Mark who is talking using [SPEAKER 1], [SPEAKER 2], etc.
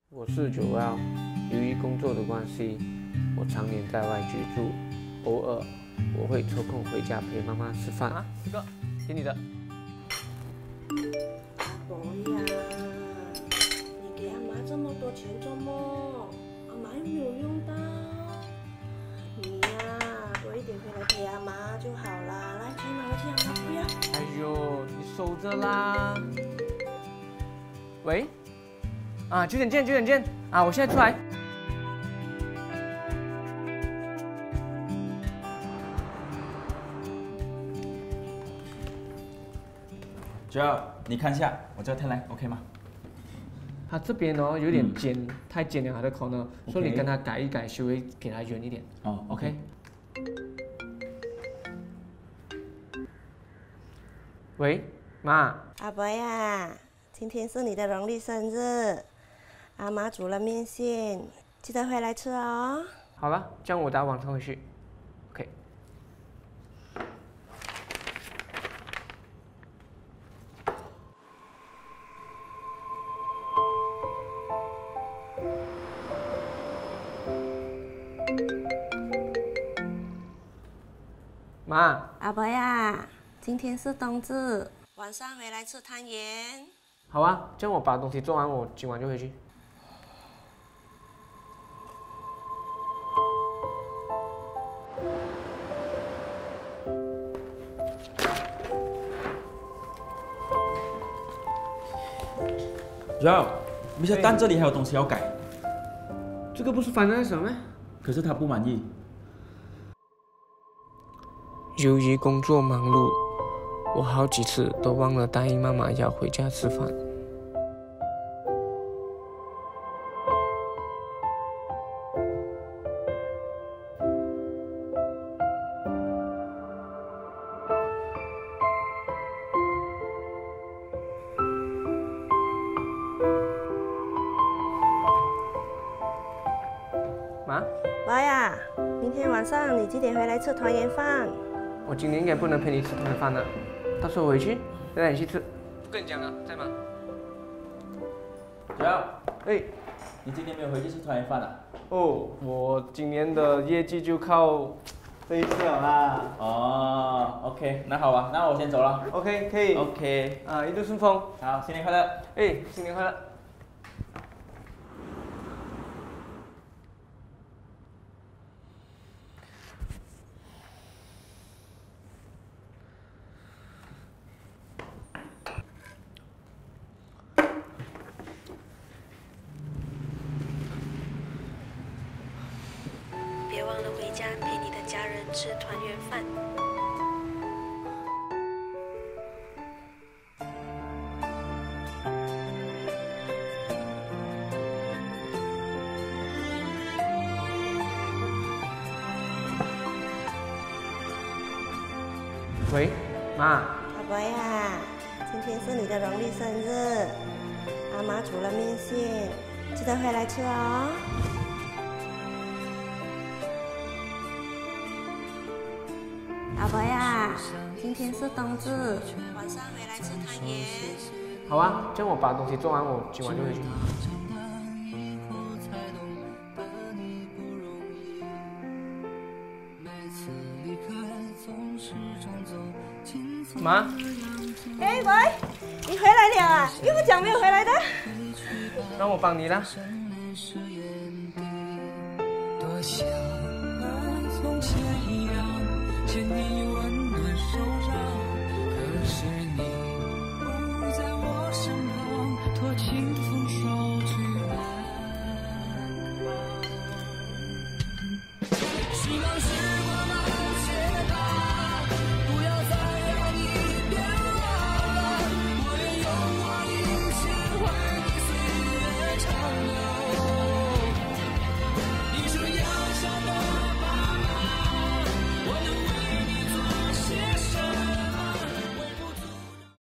[SPEAKER 1] 我是九幺，由于工作的关系，我常年在外居住，偶尔我会抽空回家陪妈妈吃饭。这个给你的。
[SPEAKER 2] 伯呀，你给阿妈这么多钱做么？阿妈又没有用到。你呀，多一点回来陪阿妈就好啦。来，钱拿回去，阿妈不要。
[SPEAKER 1] 哎呦，你收着啦。喂。9点见啊！我现在出来。
[SPEAKER 3] 主要你看一下我这个 timeline OK 吗？
[SPEAKER 1] 他这边哦有点尖，太尖了他的 corner， 所以你跟他改一改，稍微给他圆一点。
[SPEAKER 3] 哦
[SPEAKER 1] ，OK。喂，妈。
[SPEAKER 2] 阿伯呀，今天是你的农历生日。阿妈煮了面线，记得回来吃哦。
[SPEAKER 1] 好了，这样我打晚上回去。OK。妈。
[SPEAKER 2] 阿伯呀，今天是冬至，晚上回来吃汤圆。
[SPEAKER 1] 好啊，这样我把东西做完，我今晚就回去。
[SPEAKER 3] 然后，Mr. 蛋这里还有东西要改，
[SPEAKER 1] 这个不是 finance 吗？
[SPEAKER 3] 可是他不满意。
[SPEAKER 1] 由于工作忙碌，我好几次都忘了答应妈妈要回家吃饭。妈，
[SPEAKER 2] 爸呀，明天晚上你几点回来吃团圆饭？
[SPEAKER 1] 我今年应该不能陪你吃团圆饭了，到时候回去再带你去吃。不跟你讲了，在吗？
[SPEAKER 3] 主要，
[SPEAKER 1] 哎，
[SPEAKER 3] 你今天没有回去吃团圆饭啊？
[SPEAKER 1] 哦，我今年的业绩就靠这一次了啦。
[SPEAKER 3] 哦 ，OK， 那好吧，那我先走了。
[SPEAKER 1] OK， 可以。
[SPEAKER 3] OK，
[SPEAKER 1] 啊，一路顺风。
[SPEAKER 3] 好，新年快乐。
[SPEAKER 1] 哎，新年快乐。
[SPEAKER 2] 别忘了回家陪你的家人吃团圆饭。
[SPEAKER 1] 喂，妈。
[SPEAKER 2] 阿伯呀，今天是你的农历生日，阿妈煮了面线，记得回来吃哦。阿伯呀，今天是冬至，晚上回来吃汤圆。
[SPEAKER 1] 好啊，这样我把东西做完，我今晚就回去。妈。
[SPEAKER 2] 哎，喂，你回来了啊？又不讲没有回来的。
[SPEAKER 1] 让我帮你啦。
[SPEAKER 4] 多像从前一样，千年有